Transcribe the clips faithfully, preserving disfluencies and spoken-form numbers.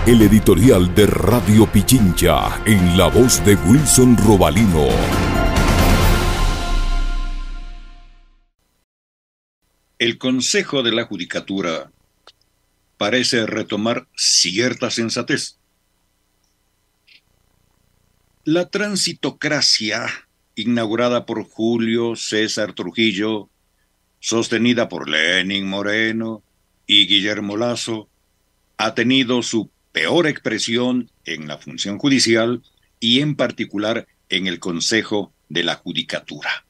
El editorial de Radio Pichincha, en la voz de Wilson Robalino. El Consejo de la Judicatura parece retomar cierta sensatez. La transitocracia, inaugurada por Julio César Trujillo, sostenida por Lenín Moreno y Guillermo Lasso, ha tenido su peor expresión en la función judicial y en particular en el Consejo de la Judicatura.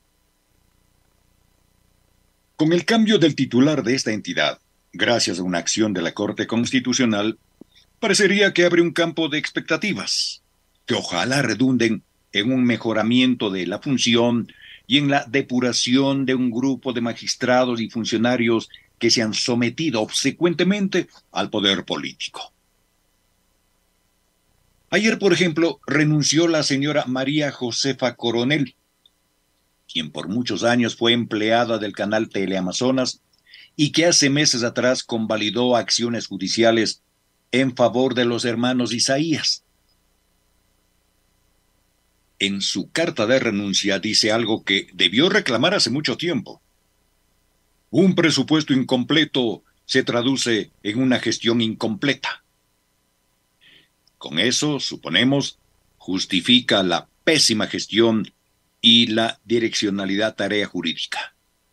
Con el cambio del titular de esta entidad, gracias a una acción de la Corte Constitucional, parecería que abre un campo de expectativas, que ojalá redunden en un mejoramiento de la función y en la depuración de un grupo de magistrados y funcionarios que se han sometido obsecuentemente al poder político. Ayer, por ejemplo, renunció la señora María Josefa Coronel, quien por muchos años fue empleada del canal Teleamazonas y que hace meses atrás convalidó acciones judiciales en favor de los hermanos Isaías. En su carta de renuncia dice algo que debió reclamar hace mucho tiempo. Un presupuesto incompleto se traduce en una gestión incompleta. Con eso, suponemos, justifica la pésima gestión y la direccionalidad tarea jurídica.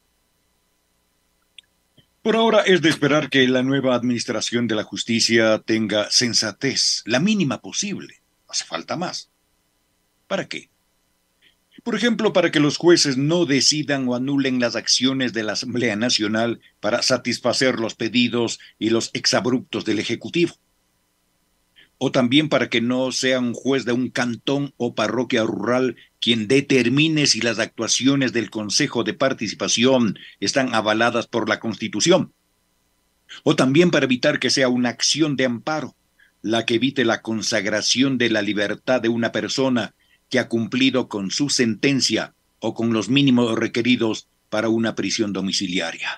Por ahora es de esperar que la nueva administración de la justicia tenga sensatez, la mínima posible. Hace falta más. ¿Para qué? Por ejemplo, para que los jueces no decidan o anulen las acciones de la Asamblea Nacional para satisfacer los pedidos y los exabruptos del Ejecutivo. O también para que no sea un juez de un cantón o parroquia rural quien determine si las actuaciones del Consejo de Participación están avaladas por la Constitución. O también para evitar que sea una acción de amparo la que evite la consagración de la libertad de una persona que ha cumplido con su sentencia o con los mínimos requeridos para una prisión domiciliaria.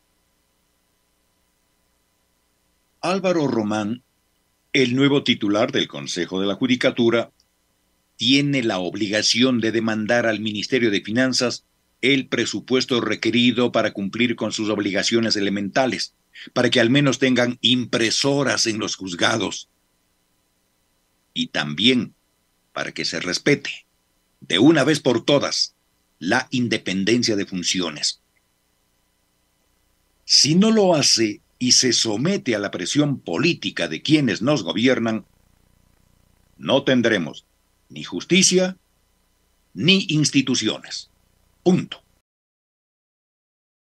Álvaro Román, el nuevo titular del Consejo de la Judicatura, tiene la obligación de demandar al Ministerio de Finanzas el presupuesto requerido para cumplir con sus obligaciones elementales, para que al menos tengan impresoras en los juzgados. Y también para que se respete, de una vez por todas, la independencia de funciones. Si no lo hace y se somete a la presión política de quienes nos gobiernan, no tendremos ni justicia ni instituciones. Punto.